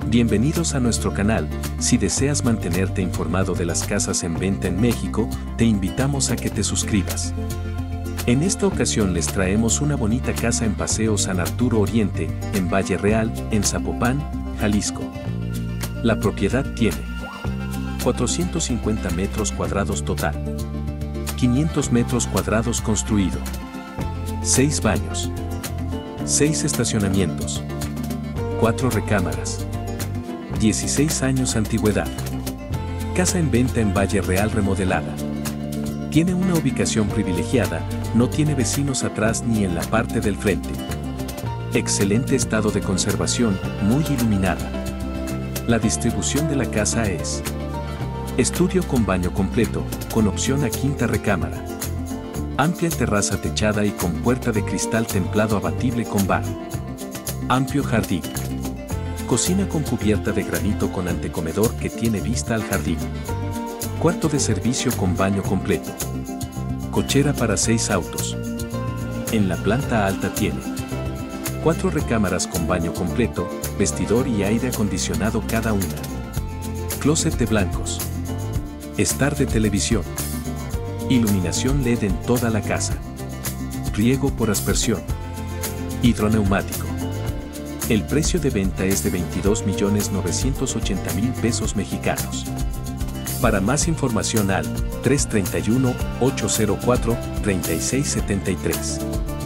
Bienvenidos a nuestro canal. Si deseas mantenerte informado de las casas en venta en México, te invitamos a que te suscribas. En esta ocasión les traemos una bonita casa en Paseo San Arturo Oriente, en Valle Real, en Zapopan, Jalisco. La propiedad tiene 450 metros cuadrados total, 500 metros cuadrados construido, 6 baños, 6 estacionamientos, 4 recámaras, 16 años antigüedad. Casa en venta en Valle Real remodelada. Tiene una ubicación privilegiada, no tiene vecinos atrás ni en la parte del frente. Excelente estado de conservación, muy iluminada. La distribución de la casa es: estudio con baño completo, con opción a quinta recámara. Amplia terraza techada y con puerta de cristal templado abatible con bar. Amplio jardín. Cocina con cubierta de granito con antecomedor que tiene vista al jardín. Cuarto de servicio con baño completo. Cochera para 6 autos. En la planta alta tiene 4 recámaras con baño completo, vestidor y aire acondicionado cada una. Closet de blancos. Estar de televisión. Iluminación LED en toda la casa. Riego por aspersión. Hidroneumático. El precio de venta es de 22.980.000 pesos mexicanos. Para más información al 331-804-3673.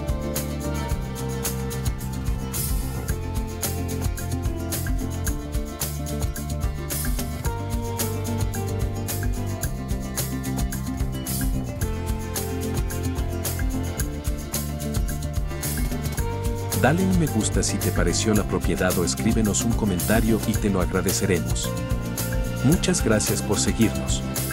Dale un me gusta si te pareció la propiedad o escríbenos un comentario y te lo agradeceremos. Muchas gracias por seguirnos.